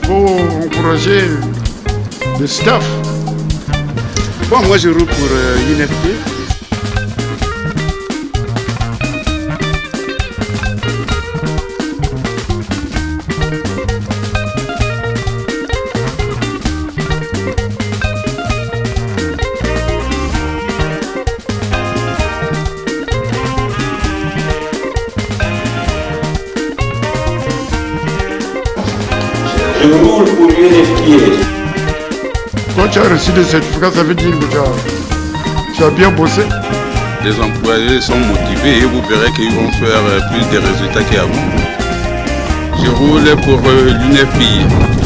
faut encourager le staff. Bon, moi je roule pour l'UNFP. Je roule pour l'UNFP. Quand tu as reçu des certificats, ça veut dire que tu as bien bossé. Les employés sont motivés et vous verrez qu'ils vont faire plus de résultats qu'avant. Je roule pour l'UNFP.